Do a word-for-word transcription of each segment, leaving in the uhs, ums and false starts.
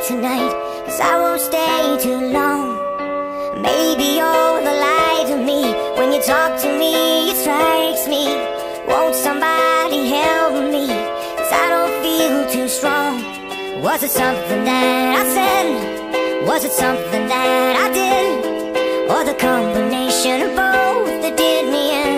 tonight, 'cause I won't stay too long. Maybe you're the light of me. When you talk to me, it strikes me. Won't somebody help me? 'Cause I don't feel too strong. Was it something that I said? Was it something that I did? Or the combination of both that did me in?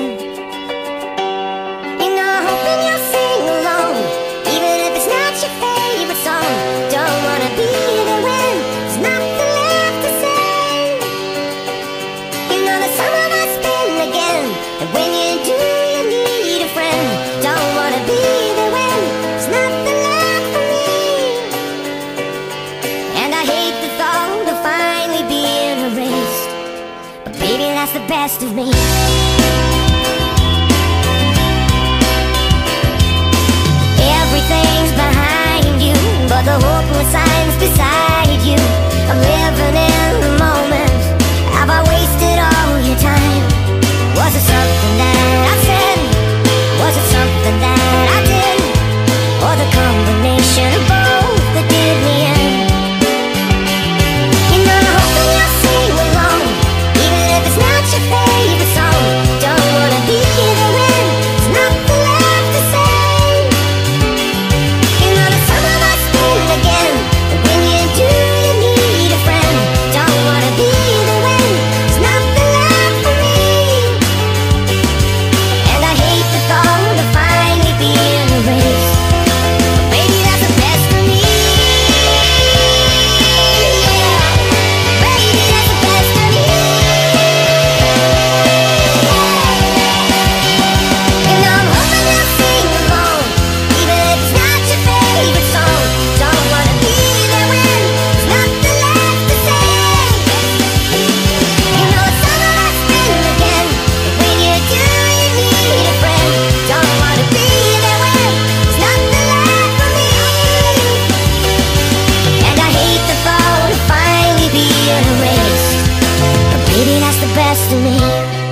You know, I'm hoping you'll sing along, even if it's not your favorite song. Don't wanna be there when there's nothing left to say. You know the summer must spin again, and when you do, you need a friend. Don't wanna be there when there's nothing left for me. And I hate the thought of finally being erased, but baby, that's the best of me. Everything's behind you, but the hopeless sign's beside you. I'm living in the moment. Have I wasted all your time? Was it something that I said? Was it something that I did? Or the combination of both that did me in? You know, I'm hoping you'll sing along, even if it's not your favorite song. Don't wanna be there when there's nothing left to say. You know the summer must spin again, and when you do, you need a friend. Don't wanna be there when there's nothing left for me. And I hate the thought of finally being erased, but baby, that's the best of me. Yeah, baby, that's the best of me. You know, I'm hoping you'll sing along, even if it's not your favorite song. Don't wanna be there when there's nothing left to say. You know the summer must spin again, and when you do, you need a friend. Don't wanna be there when there's nothing left for me. And I hate the thought of finally being erased, but baby, that's the best of me.